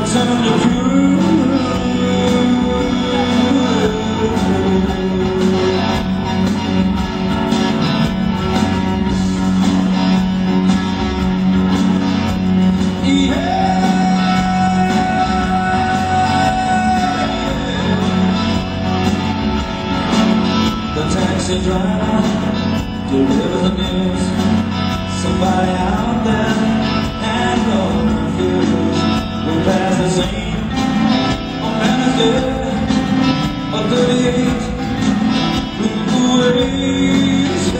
Turn the proof. The taxi driver delivers the news. Somebody out there and no confused will pass the scene on Wednesday of 38 with the waves.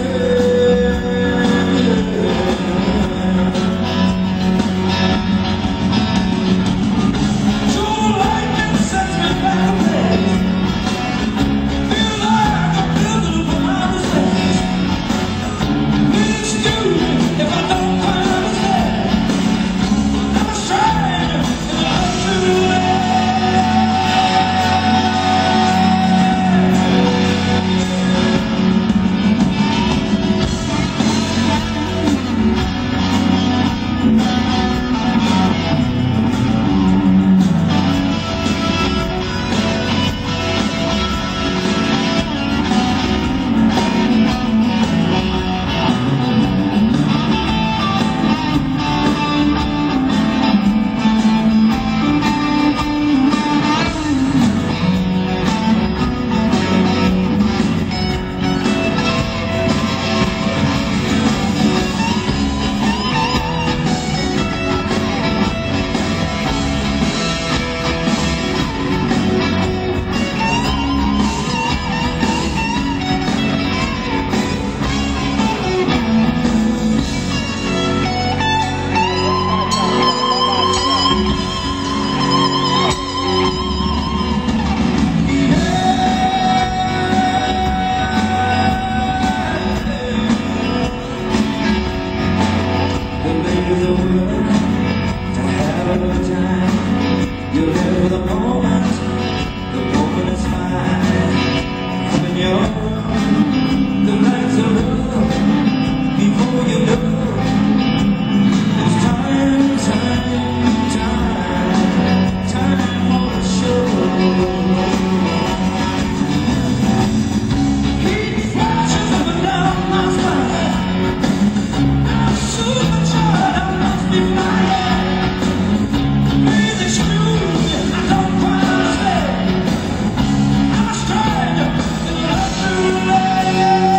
True lightning sets me back a place. Feel like I'm building from outer space. Please do if I don't understand. I was trying and I was too late. To have a good time, you live for the moment is fine. When you're the lights are low, before you know, it's time for the show. Heat flashes up and down my spine. I'm supercharged, I must be flying. Please excuse me, I don't quite understand. I'm a stranger in love to land.